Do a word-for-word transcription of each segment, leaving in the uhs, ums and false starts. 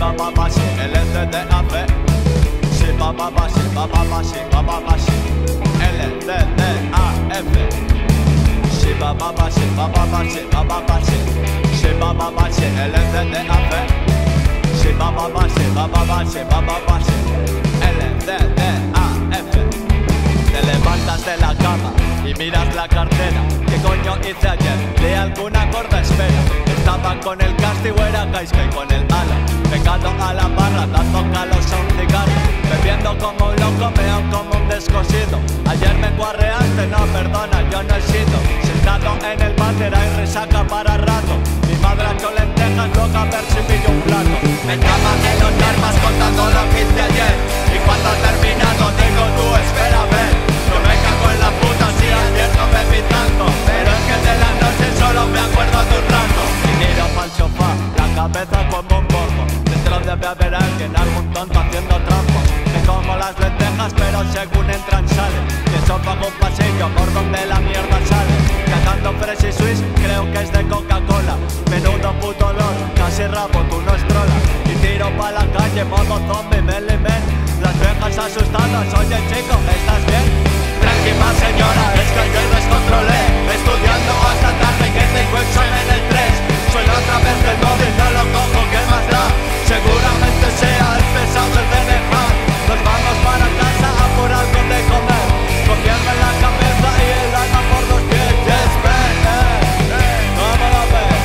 ba ba ba shi, L D D A F. Shi ba ba ba shi, ba ba ba shi, ba ba ba shi, L D D A F. Shi ba ba ba shi, ba ba ba shi, ba ba ba shi, shi ba ba ba shi, L D D A F. Shi ba ba ba shi, ba ba ba shi, ba ba ba shi, L D D A F. Te levantas de la cama y miras la cartera. ¿Qué coño hice ayer? De alguna corta espera. Estaba con el castigo, era Kaisuke con el ala. Pegado a la barra, dando calos a un cigarro. Bebiendo como un loco, meo como un descosido. Ayer me guarreaste, no, perdona, yo no he sido. Sentado en el váter hay resaca para rato. Mi madre ha hecho lentejas, loca a ver si pillo un plato. Me llaman en los armas contando lo que hice ayer. Y cuando ha terminado digo tú, espera a ver. No me cago en la puta si ayer no me vi tanto. Pero es que de la noche solo me acuerdo de un rato. Y tiro pa'l sofá, la cabeza como un borbo. Dentro debe haber alguien, algún tonto haciendo trampas. Me como las lentejas pero según entran salen. Pienso pago un pasillo por donde la mierda sale. Cagando fresh y swiss, creo que es de Coca-Cola. Menudo puto olor, casi rabo, tú no estrolas. Y tiro pa' la calle, modo zombie, mele men. Las viejas asustadas, oye chico, ¿estás bien? Tranquila señora, es que ayer descontrolé. Estudiando hasta tarde que tengo examen en el tres. Suena otra vez el móvil, no lo cojo, ¿qué más da? Seguramente sea el pesado el de dejar. Nos vamos para casa a por algo de comer. Comiendo la cabeza y el alma por los pies. Yes, man, eh, eh, ¿cómo lo ves?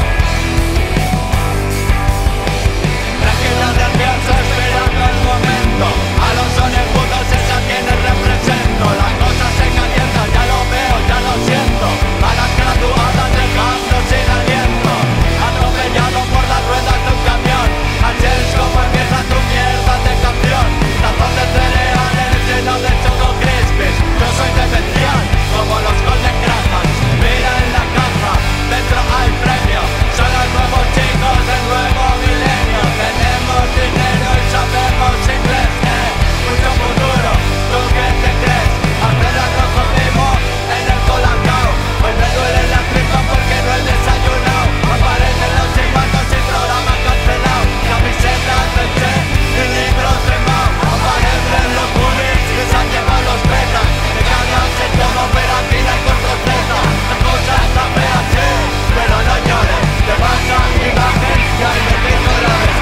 Tranquila de pienso esperando el momento. A los sonegudos es a quienes represento. La cosa se calienta, ya lo veo, ya lo siento. A las graduadas dejando sin aliento. Atropellado por las ruedas de un camión. Ayer es como empieza tu mierda de canción. Tazón de cereales lleno de choco crispies. Yo soy demencial, como los Golden Grahams. Mira en la caja, dentro hay premio. Son los nuevos chicos del nuevo milenio. Tenemos dinero y sabemos inglés, eh. Mucho futuro, ¿tú qué te crees? Hacer arroz con limo en el colacao. Hoy me duele la tripa porque no he desayunado. Aparecen los chivatos y programa cancelado. Camisetas del Che y libros de Mao. Aparecen los bullies que se han llevado los petas. Me cagan en todo, pero aquí no hay control Z. La cosa está fea, sí, pero no llores. Te vas a imagen y ahí me pico la vez.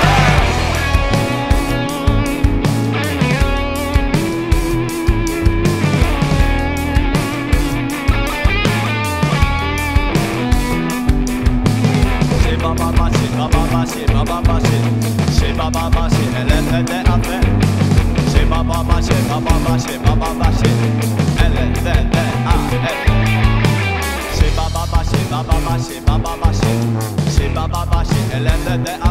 Shi ba ba ba shi, ba ba ba shi, ba ba ba shi, shi ba ba ba shi, L D D A F. Shi ba ba ba shi, ba ba ba shi, ba ba ba shi, L D D A F. Shi ba ba ba shi, ba ba ba shi, ba ba ba shi, shi ba ba ba shi, L D D A F.